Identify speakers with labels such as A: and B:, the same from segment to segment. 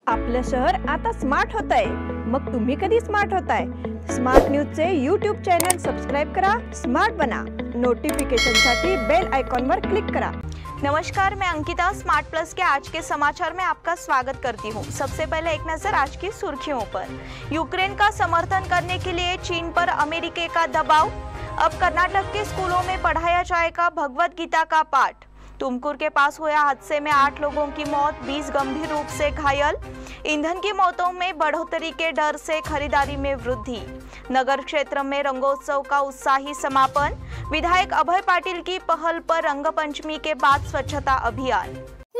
A: आपलं शहर आता स्मार्ट होत आहे. मग तुम्ही कधी स्मार्ट होताय? स्मार्ट न्यूजचे यूट्यूब चॅनल सबस्क्राइब करा, स्मार्ट बना. नोटिफिकेशनसाठी बेल आइकॉन पर क्लिक करा.
B: नमस्कार, मैं अंकिता स्मार्ट प्लस के आज के समाचार में आपका स्वागत करती हूं। सबसे पहले एक नजर आज की सुर्खियों पर। यूक्रेन का समर्थन करने के लिए चीन पर अमेरिका का दबाव। अब कर्नाटक के स्कूलों में पढ़ाया जाएगा भगवत गीता का पाठ। तुमकुर के पास हुए हादसे में 8 लोगों की मौत, 20 गंभीर रूप से घायल। ईंधन की मौतों में बढ़ोतरी के डर से खरीदारी में वृद्धि। नगर क्षेत्र में रंगोत्सव का उत्साही समापन। विधायक अभय पाटिल की पहल पर रंग पंचमी के बाद स्वच्छता अभियान।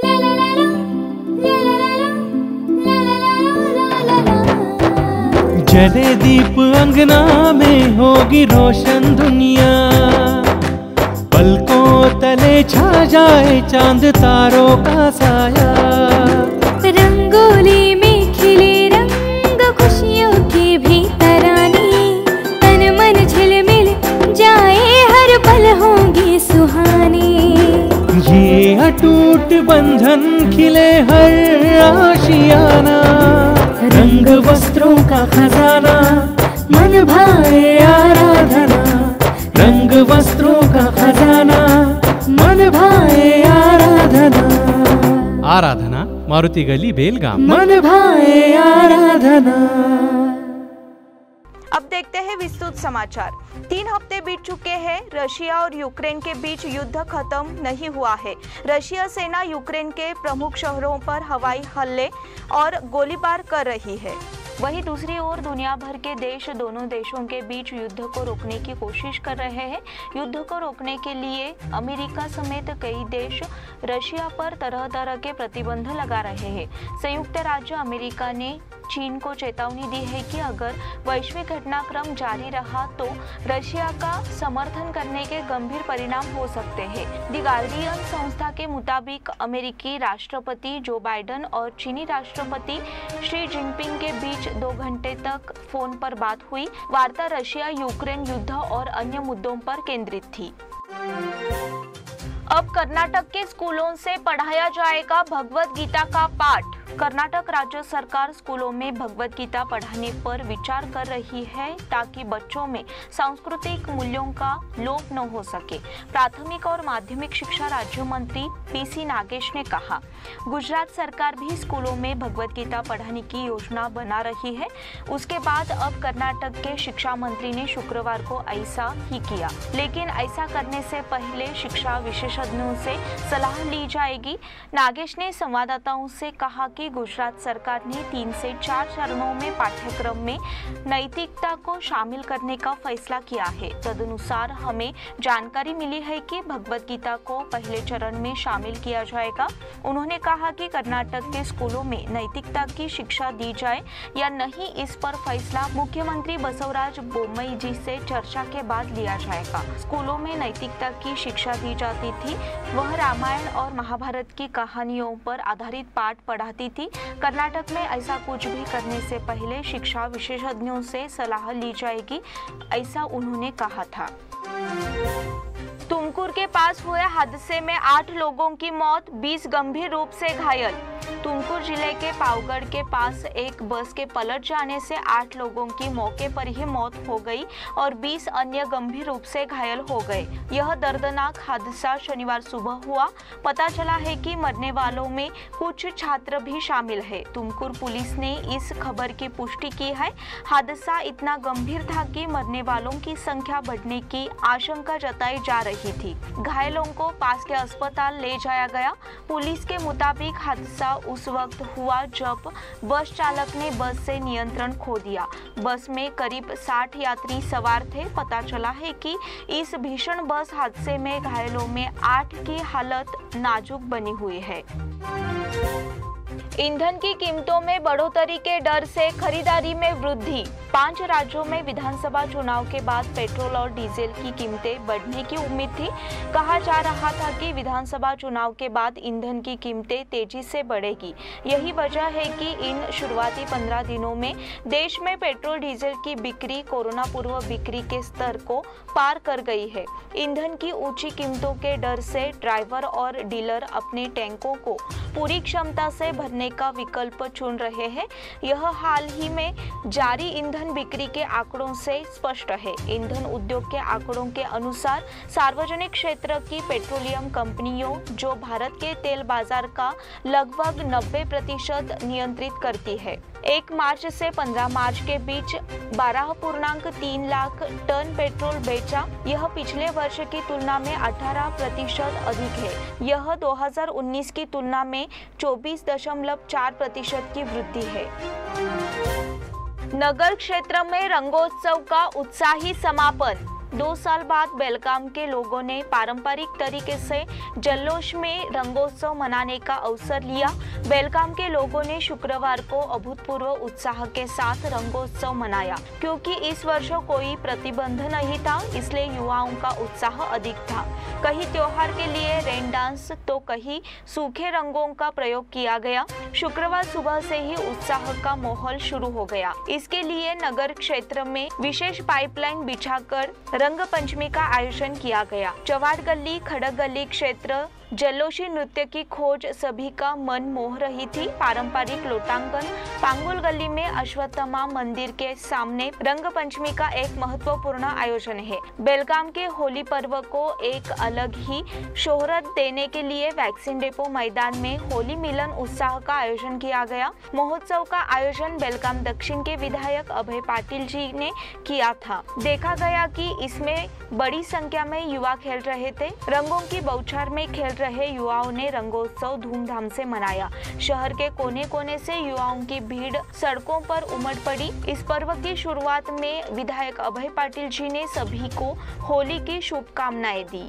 C: जले दीप अंगना में होगी रोशन दुनिया, पलकों तले छा जाए चांद तारों का साया।
D: रंगोली में खिले रंग खुशियों की भी तरानी, तन मन झिलमिल जाए हर पल होंगे सुहानी।
C: ये अटूट बंधन खिले हर आशियाना, रंग वस्त्रों का खजाना मन भाए आराधना। रंग वस्त्रों का खजाना मन भाए आराधना। आराधना मारुति गली बेलगाम। मन भाए आराधना।
B: अब देखते हैं विस्तृत समाचार। 3 हफ्ते बीत चुके हैं, रशिया और यूक्रेन के बीच युद्ध खत्म नहीं हुआ है। रशिया सेना यूक्रेन के प्रमुख शहरों पर हवाई हमले और गोलीबार कर रही है। वहीं दूसरी ओर दुनिया भर के देश दोनों देशों के बीच युद्ध को रोकने की कोशिश कर रहे हैं। युद्ध को रोकने के लिए अमेरिका समेत कई देश रशिया पर तरह तरह के प्रतिबंध लगा रहे हैं। संयुक्त राज्य अमेरिका ने चीन को चेतावनी दी है कि अगर वैश्विक घटनाक्रम जारी रहा तो रशिया का समर्थन करने के गंभीर परिणाम हो सकते हैं। द गार्डियन संस्था के मुताबिक अमेरिकी राष्ट्रपति जो बाइडेन और चीनी राष्ट्रपति शी जिनपिंग के बीच 2 घंटे तक फोन पर बात हुई। वार्ता रशिया यूक्रेन युद्ध और अन्य मुद्दों पर केंद्रित थी। अब कर्नाटक के स्कूलों से पढ़ाया जाएगा भगवत गीता का पाठ। कर्नाटक राज्य सरकार स्कूलों में भगवत गीता पढ़ाने पर विचार कर रही है ताकि बच्चों में सांस्कृतिक मूल्यों का लोप न हो सके। प्राथमिक और माध्यमिक शिक्षा राज्य मंत्री पीसी नागेश ने कहा, गुजरात सरकार भी स्कूलों में भगवत गीता पढ़ाने की योजना बना रही है। उसके बाद अब कर्नाटक के शिक्षा मंत्री ने शुक्रवार को ऐसा ही किया, लेकिन ऐसा करने से पहले शिक्षा विशेषज्ञों से सलाह ली जाएगी। नागेश ने संवाददाताओं से कहा कि गुजरात सरकार ने 3 से 4 चरणों में पाठ्यक्रम में नैतिकता को शामिल करने का फैसला किया है। तदनुसार हमें जानकारी मिली है कि भगवत गीता को पहले चरण में शामिल किया जाएगा। उन्होंने कहा कि कर्नाटक के स्कूलों में नैतिकता की शिक्षा दी जाए या नहीं, इस पर फैसला मुख्यमंत्री बसवराज बोम्मई जी से चर्चा के बाद लिया जाएगा। स्कूलों में नैतिकता की शिक्षा दी जाती थी, वह रामायण और महाभारत की कहानियों पर आधारित पाठ पढ़ाती थी। कर्नाटक में ऐसा कुछ भी करने से पहले शिक्षा विशेषज्ञों से सलाह ली जाएगी, ऐसा उन्होंने कहा था। तुमकुर के पास हुए हादसे में 8 लोगों की मौत, 20 गंभीर रूप से घायल। तुमकुर जिले के पावगढ़ के पास एक बस के पलट जाने से 8 लोगों की मौके पर ही मौत हो गई और 20 अन्य गंभीर रूप से घायल हो गए। यह दर्दनाक हादसा शनिवार सुबह हुआ। पता चला है कि मरने वालों में कुछ छात्र भी शामिल है। तुमकुर पुलिस ने इस खबर की पुष्टि की है। हादसा इतना गंभीर था कि मरने वालों की संख्या बढ़ने की आशंका जताई जा रही थी। घायलों को पास के अस्पताल ले जाया गया। पुलिस के मुताबिक हादसा उस वक्त हुआ जब बस चालक ने बस से नियंत्रण खो दिया। बस में करीब 60 यात्री सवार थे। पता चला है कि इस भीषण बस हादसे में घायलों में 8 की हालत नाजुक बनी हुई है। ईंधन की कीमतों में बढ़ोतरी के डर से खरीदारी में वृद्धि। 5 राज्यों में विधानसभा चुनाव के बाद पेट्रोल और डीजल की कीमतें बढ़ने की उम्मीद थी। कहा जा रहा था कि विधानसभा चुनाव के बाद ईंधन की कीमतें तेजी से बढ़ेगी। यही वजह है कि इन शुरुआती 15 दिनों में देश में पेट्रोल डीजल की बिक्री कोरोना पूर्व बिक्री के स्तर को पार कर गई है। ईंधन की ऊंची कीमतों के डर से ड्राइवर और डीलर अपने टैंकों को पूरी क्षमता से भरने करने का विकल्प चुन रहे हैं। यह हाल ही में जारी ईंधन बिक्री के आंकड़ों से स्पष्ट है। ईंधन उद्योग के आंकड़ों के अनुसार सार्वजनिक क्षेत्र की पेट्रोलियम कंपनियों, जो भारत के तेल बाजार का लगभग 90% नियंत्रित करती है, 1 मार्च से 15 मार्च के बीच 12.3 लाख टन पेट्रोल बेचा। यह पिछले वर्ष की तुलना में 18% अधिक है। यह 2019 की तुलना में 24.4% की वृद्धि है। नगर क्षेत्र में रंगोत्सव का उत्साही समापन। 2 साल बाद बेलगाम के लोगों ने पारंपरिक तरीके से जल्लोष में रंगोत्सव मनाने का अवसर लिया। बेलगाम के लोगों ने शुक्रवार को अभूतपूर्व उत्साह के साथ रंगोत्सव मनाया। क्योंकि इस वर्ष कोई प्रतिबंध नहीं था, इसलिए युवाओं का उत्साह अधिक था। कहीं त्योहार के लिए रेन डांस तो कहीं सूखे रंगों का प्रयोग किया गया। शुक्रवार सुबह से ही उत्साह का माहौल शुरू हो गया। इसके लिए नगर क्षेत्र में विशेष पाइपलाइन बिछाकर रंग पंचमी का आयोजन किया गया। चवाड़ गली, खड़क गली क्षेत्र जल्लोशी नृत्य की खोज सभी का मन मोह रही थी। पारंपरिक लोटांकन पांगुल गली में अश्वत्थामा मंदिर के सामने रंग पंचमी का एक महत्वपूर्ण आयोजन है। बेलगाम के होली पर्व को एक अलग ही शोहरत देने के लिए वैक्सीन डेपो मैदान में होली मिलन उत्साह का आयोजन किया गया। महोत्सव का आयोजन बेलगाम दक्षिण के विधायक अभय पाटिल जी ने किया था। देखा गया कि इसमें बड़ी संख्या में युवा खेल रहे थे। रंगों की बौछार में खेल रहे युवाओं ने रंगोत्सव धूमधाम से मनाया। शहर के कोने कोने से युवाओं की भीड़ सड़कों पर उमड़ पड़ी। इस पर्व की शुरुआत में विधायक अभय पाटिल जी ने सभी को होली की शुभकामनाएं दी।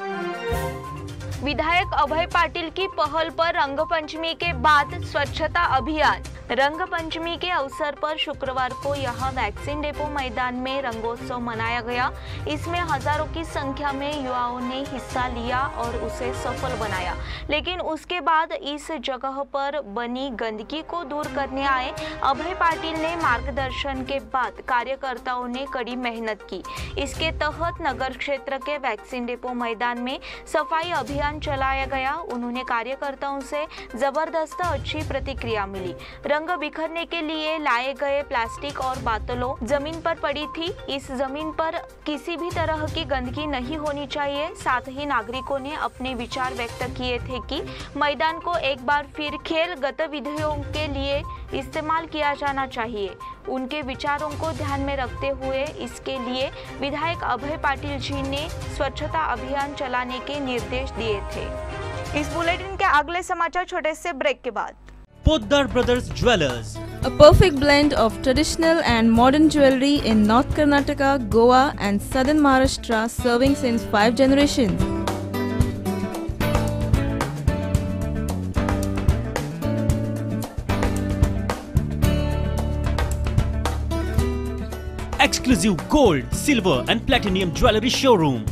B: विधायक अभय पाटिल की पहल पर रंग पंचमी के बाद स्वच्छता अभियान। रंग पंचमी के अवसर पर शुक्रवार को यहां वैक्सीन डेपो मैदान में रंगोत्सव मनाया गया। इसमें हजारों की संख्या में युवाओं ने हिस्सा लिया और उसे सफल बनाया। लेकिन उसके बाद इस जगह पर बनी गंदगी को दूर करने आए अभय पाटिल ने मार्गदर्शन के बाद कार्यकर्ताओं ने कड़ी मेहनत की। इसके तहत नगर क्षेत्र के वैक्सीन डेपो मैदान में सफाई अभियान चलाया गया। उन्होंने कार्यकर्ताओं से जबरदस्त अच्छी प्रतिक्रिया मिली। रंग बिखरने के लिए लाए गए प्लास्टिक और बोतलों जमीन पर पड़ी थी। इस जमीन पर किसी भी तरह की गंदगी नहीं होनी चाहिए। साथ ही नागरिकों ने अपने विचार व्यक्त किए थे कि मैदान को एक बार फिर खेल गतिविधियों के लिए इस्तेमाल किया जाना चाहिए। उनके विचारों को ध्यान में रखते हुए इसके लिए विधायक अभय पाटिल जी ने स्वच्छता अभियान चलाने के निर्देश दिए थे। इस बुलेटिन के अगले समाचार छोटे से ब्रेक के बाद।
C: Poddar Brothers Jewelers,
E: A perfect blend of traditional and modern jewelry in North Karnataka, Goa and southern Maharashtra, serving since 5 generations.
C: exclusive gold, silver and platinum jewelry showroom.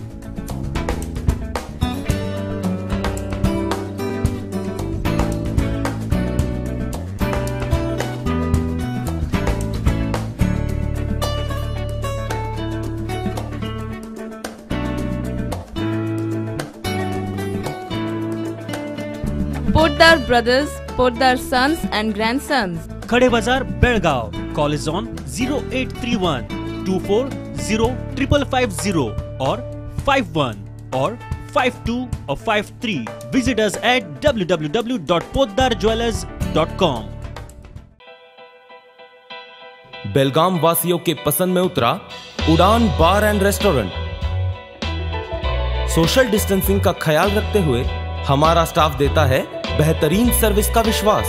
E: Poddar Brothers, Poddar Sons and Grandsons.
C: Khade Bazar, Belgaum. Call is on 0831 240 550 or 51 or 52 or 53. Visit us at www.poddarjewelers.com.
F: बेलगाम वासियों के पसंद में उतरा Udaan bar and restaurant. Social distancing का ख्याल रखते हुए हमारा स्टाफ देता है बेहतरीन सर्विस का विश्वास।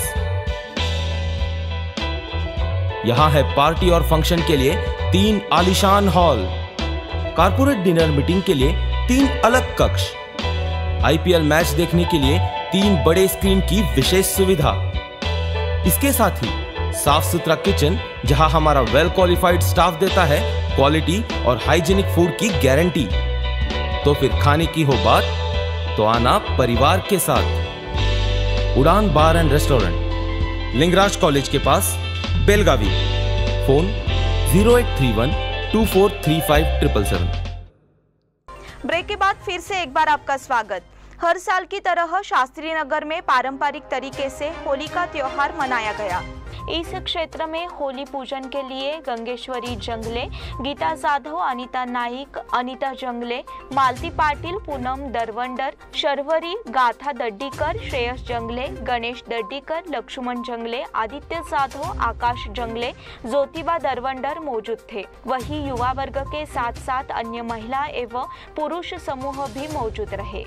F: यहां है पार्टी और फंक्शन के लिए 3 आलीशान हॉल, कारपोरेट डिनर मीटिंग के लिए 3 अलग कक्ष, आईपीएल मैच देखने के लिए 3 बड़े स्क्रीन की विशेष सुविधा। इसके साथ ही साफ सुथरा किचन, जहां हमारा वेल क्वालिफाइड स्टाफ देता है क्वालिटी और हाइजीनिक फूड की गारंटी। तो फिर खाने की हो बात तो आना परिवार के साथ। Udaan bar and restaurant, Lingaraj college के पास, बेलगावी। फोन 0831 2435 777।
A: ब्रेक के बाद फिर से एक बार आपका स्वागत।
B: हर साल की तरह शास्त्री नगर में पारंपरिक तरीके से होली का त्योहार मनाया गया। इस क्षेत्र में होली पूजन के लिए गंगेश्वरी जंगले, गीता जाधव, अनिता नाईक, अनिता जंगले, मालती पाटिल, पूनम दरवंडर, शर्वरी, गाथा दड्डीकर, श्रेयस जंगले, गणेश दड्डीकर, लक्ष्मण जंगले, आदित्य जाधव, आकाश जंगले, ज्योतिबा दरवंडर मौजूद थे। वहीं युवा वर्ग के साथ साथ अन्य महिला एवं पुरुष समूह भी मौजूद रहे।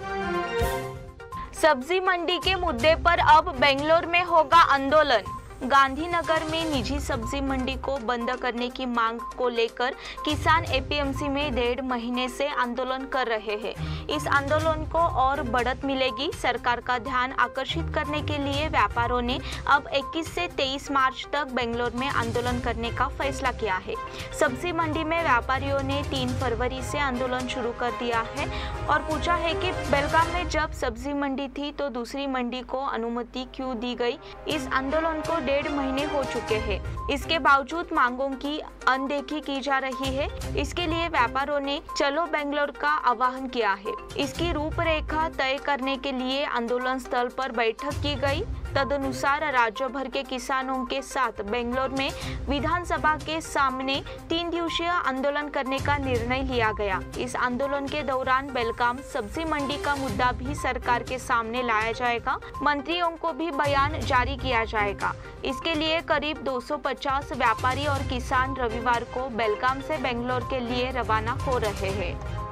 B: सब्जी मंडी के मुद्दे पर अब बेंगलोर में होगा आंदोलन। गांधीनगर में निजी सब्जी मंडी को बंद करने की मांग को लेकर किसान एपीएमसी में 1.5 महीने से आंदोलन कर रहे हैं। इस आंदोलन को और बढ़त मिलेगी। सरकार का ध्यान आकर्षित करने के लिए व्यापारियों ने अब 21 से 23 मार्च तक बेंगलोर में आंदोलन करने का फैसला किया है। सब्जी मंडी में व्यापारियों ने 3 फरवरी से आंदोलन शुरू कर दिया है और पूछा है कि बेलगाम में जब सब्जी मंडी थी तो दूसरी मंडी को अनुमति क्यों दी गई। इस आंदोलन को 1.5 महीने हो चुके हैं। इसके बावजूद मांगों की अनदेखी की जा रही है। इसके लिए व्यापारियों ने चलो बेंगलोर का आह्वान किया है। इसकी रूपरेखा तय करने के लिए आंदोलन स्थल पर बैठक की गई। तदनुसार राज्य भर के किसानों के साथ बेंगलोर में विधानसभा के सामने 3 दिवसीय आंदोलन करने का निर्णय लिया गया। इस आंदोलन के दौरान बेलगाम सब्जी मंडी का मुद्दा भी सरकार के सामने लाया जाएगा। मंत्रियों को भी बयान जारी किया जाएगा। इसके लिए करीब 250 व्यापारी और किसान रविवार को बेलगाम से बेंगलोर के लिए रवाना हो रहे हैं।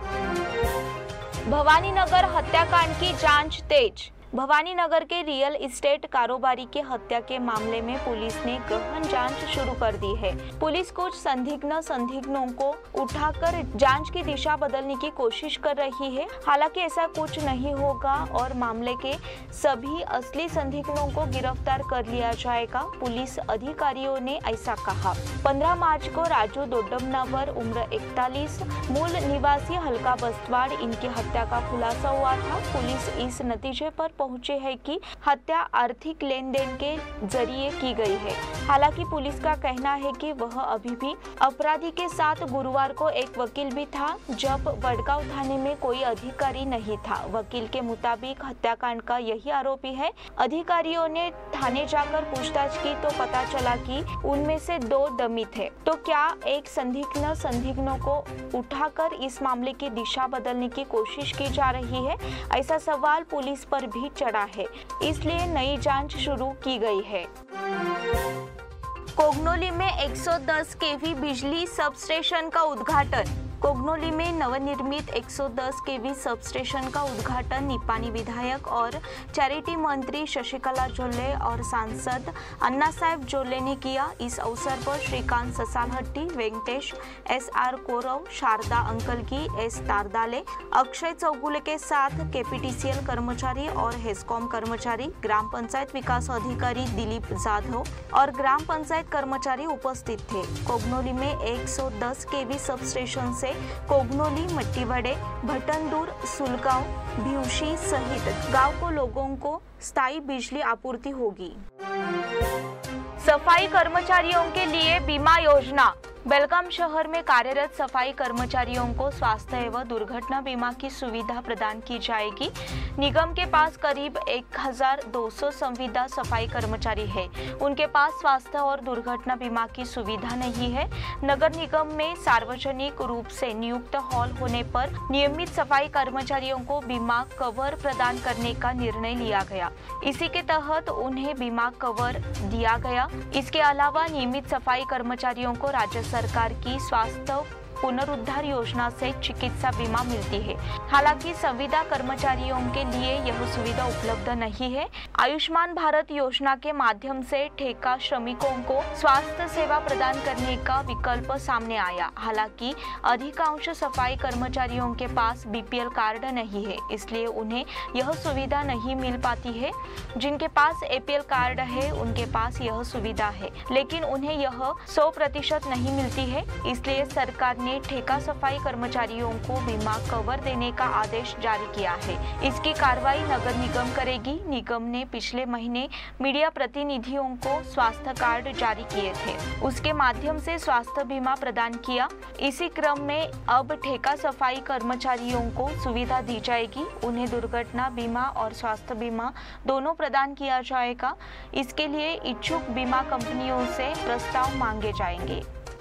B: भवानीनगर हत्याकांड की जांच तेज। भवानीनगर के रियल एस्टेट कारोबारी की हत्या के मामले में पुलिस ने गहन जांच शुरू कर दी है। पुलिस कुछ संदिग्धों को उठाकर जांच की दिशा बदलने की कोशिश कर रही है। हालांकि ऐसा कुछ नहीं होगा और मामले के सभी असली संदिग्धों को गिरफ्तार कर लिया जाएगा। पुलिस अधिकारियों ने ऐसा कहा। 15 मार्च को राजू दोड्डमनावर उम्र 41 मूल निवासी हल्का बस्तवाड़ इनकी हत्या का खुलासा हुआ था। पुलिस इस नतीजे पर पहुंचे है कि हत्या आर्थिक लेन देन के जरिए की गई है। हालांकि पुलिस का कहना है कि वह अभी भी अपराधी के साथ गुरुवार को एक वकील भी था जब वडगांव थाने में कोई अधिकारी नहीं था। वकील के मुताबिक हत्याकांड का यही आरोपी है। अधिकारियों ने थाने जाकर पूछताछ की तो पता चला कि उनमें से 2 डमी थे। तो क्या एक संदिग्धों को उठाकर इस मामले की दिशा बदलने की कोशिश की जा रही है? ऐसा सवाल पुलिस पर भी चढ़ा है। इसलिए नई जांच शुरू की गई है। कोगनोली में 110 केवी बिजली सब स्टेशन का उद्घाटन। कोगनोली में नवनिर्मित 110 केवी सब स्टेशन का उद्घाटन निपानी विधायक और चैरिटी मंत्री शशिकला जोल्ले और सांसद अन्ना साहेब जोल्ले ने किया। इस अवसर पर श्रीकांत ससालहट्टी, वेंकटेश SR कोरव, शारदा अंकल की S तारदाले, अक्षय चौगुले के साथ KPTCL कर्मचारी और हेस्कॉम कर्मचारी, ग्राम पंचायत विकास अधिकारी दिलीप जाधव और ग्राम पंचायत कर्मचारी उपस्थित थे। कोगनोली में 110 केवी सब स्टेशन से कोगनोली, मट्टीवड़े, भटनदूर, सुलगांव, भिवशी सहित गांव को लोगों को स्थायी बिजली आपूर्ति होगी। सफाई कर्मचारियों के लिए बीमा योजना। बेलगाम शहर में कार्यरत सफाई कर्मचारियों को स्वास्थ्य एवं दुर्घटना बीमा की सुविधा प्रदान की जाएगी। निगम के पास करीब 1200 संविदा सफाई कर्मचारी है। उनके पास स्वास्थ्य और दुर्घटना बीमा की सुविधा नहीं है। नगर निगम में सार्वजनिक रूप से नियुक्त हॉल होने पर नियमित सफाई कर्मचारियों को बीमा कवर प्रदान करने का निर्णय लिया गया। इसी के तहत उन्हें बीमा कवर दिया गया। इसके अलावा नियमित सफाई कर्मचारियों को राज्य सरकार की स्वास्थ्य पुनरुद्धार योजना से चिकित्सा बीमा मिलती है। हालांकि संविदा कर्मचारियों के लिए यह सुविधा उपलब्ध नहीं है। आयुष्मान भारत योजना के माध्यम से ठेका श्रमिकों को स्वास्थ्य सेवा प्रदान करने का विकल्प सामने आया। हालांकि अधिकांश सफाई कर्मचारियों के पास BPL कार्ड नहीं है, इसलिए उन्हें यह सुविधा नहीं मिल पाती है। जिनके पास APL कार्ड है उनके पास यह सुविधा है, लेकिन उन्हें यह 100% नहीं मिलती है। इसलिए सरकार ने ने ठेका सफाई कर्मचारियों को बीमा कवर देने का आदेश जारी किया है। इसकी कार्रवाई नगर निगम करेगी। निगम ने पिछले महीने मीडिया प्रतिनिधियों को स्वास्थ्य कार्ड जारी किए थे, उसके माध्यम से स्वास्थ्य बीमा प्रदान किया। इसी क्रम में अब ठेका सफाई कर्मचारियों को सुविधा दी जाएगी। उन्हें दुर्घटना बीमा और स्वास्थ्य बीमा दोनों प्रदान किया जाएगा। इसके लिए इच्छुक बीमा कंपनियों से प्रस्ताव मांगे जाएंगे।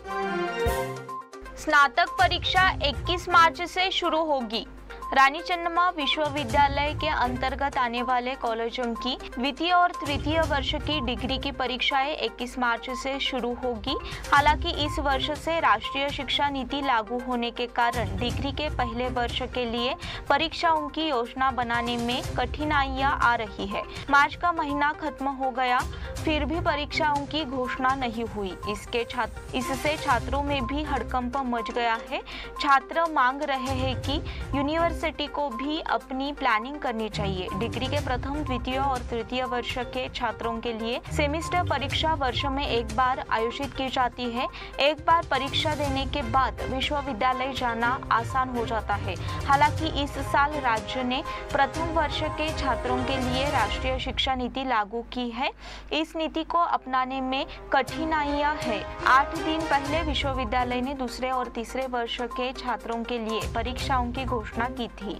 B: स्नातक परीक्षा 21 मार्च से शुरू होगी। रानी चन्नम्मा विश्वविद्यालय के अंतर्गत आने वाले कॉलेजों की द्वितीय और तृतीय वर्ष की डिग्री की परीक्षाएं 21 मार्च से शुरू होगी। हालांकि इस वर्ष से राष्ट्रीय शिक्षा नीति लागू होने के कारण डिग्री के पहले वर्ष के लिए परीक्षाओं की योजना बनाने में कठिनाइयां आ रही है। मार्च का महीना खत्म हो गया, फिर भी परीक्षाओं की घोषणा नहीं हुई। इससे छात्रों में भी हड़कंप मच गया है। छात्र मांग रहे हैं कि यूनिवर्सिटी को भी अपनी प्लानिंग करनी चाहिए। डिग्री के प्रथम, द्वितीय और तृतीय वर्ष के छात्रों के लिए सेमेस्टर परीक्षा वर्ष में एक बार आयोजित की जाती है। एक बार परीक्षा देने के बाद विश्वविद्यालय जाना आसान हो जाता है। हालांकि इस साल राज्य ने प्रथम वर्ष के छात्रों के लिए राष्ट्रीय शिक्षा नीति लागू की है। इस नीति को अपनाने में कठिनाइयां हैं। 8 दिन पहले विश्वविद्यालय ने दूसरे और तीसरे वर्ष के छात्रों के लिए परीक्षाओं की घोषणा की थी।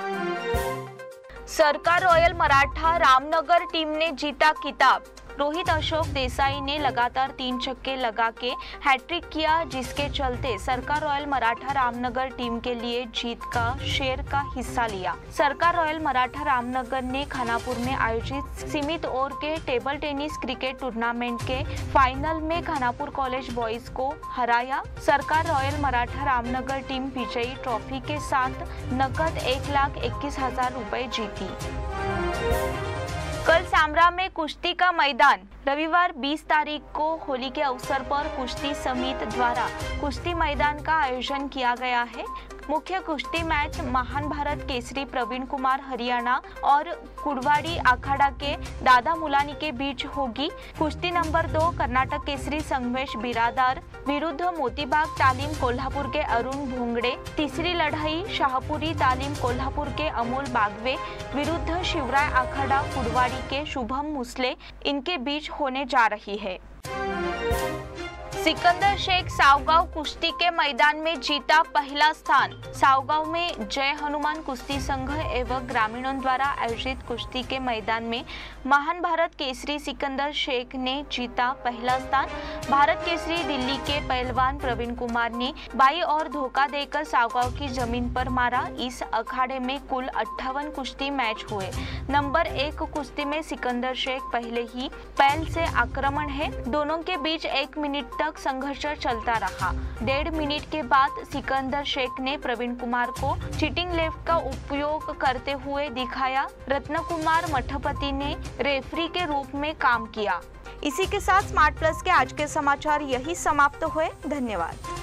B: सरकार रॉयल मराठा रामनगर टीम ने जीता खिताब। रोहित अशोक देसाई ने लगातार 3 छक्के लगा के हैट्रिक किया, जिसके चलते सरकार रॉयल मराठा रामनगर टीम के लिए जीत का शेर का हिस्सा लिया। सरकार रॉयल मराठा रामनगर ने खानापुर में आयोजित सीमित ओवर के टेबल टेनिस क्रिकेट टूर्नामेंट के फाइनल में खानापुर कॉलेज बॉयज को हराया। सरकार रॉयल मराठा रामनगर टीम विजयी ट्रॉफी के साथ नकद 1,21,000 रुपए जीती। कल सामरा में कुश्ती का मैदान। रविवार 20 तारीख को होली के अवसर पर कुश्ती समिति द्वारा कुश्ती मैदान का आयोजन किया गया है। मुख्य कुश्ती मैच महान भारत केसरी प्रवीण कुमार हरियाणा और कुड़वाड़ी अखाड़ा के दादा मुलानी के बीच होगी। कुश्ती नंबर 2 कर्नाटक केसरी संगमेश बिरादार विरुद्ध मोतीबाग तालीम कोल्हापुर के अरुण भोंगड़े। तीसरी लड़ाई शाहपुरी तालीम कोल्हापुर के अमोल बागवे विरुद्ध शिवराय अखाड़ा कुड़वाड़ी के शुभम मुसले इनके बीच होने जा रही है। सिकंदर शेख सावगांव कुश्ती के मैदान में जीता पहला स्थान। सावगांव में जय हनुमान कुश्ती संघ एवं ग्रामीणों द्वारा आयोजित कुश्ती के मैदान में महान भारत केसरी सिकंदर शेख ने जीता पहला स्थान। भारत केसरी दिल्ली के पहलवान प्रवीण कुमार ने बाई और धोखा देकर सावगांव की जमीन पर मारा। इस अखाड़े में कुल 58 कुश्ती मैच हुए। नंबर 1 कुश्ती में सिकंदर शेख पहले ही पहल से आक्रमण है। दोनों के बीच 1 मिनट तक संघर्ष चलता रहा। 1.5 मिनट के बाद सिकंदर शेख ने प्रवीण कुमार को चीटिंग लेफ्ट का उपयोग करते हुए दिखाया। रत्न कुमार मठपति ने रेफरी के रूप में काम किया।
A: इसी के साथ स्मार्ट प्लस के आज के समाचार यही समाप्त हुए। धन्यवाद।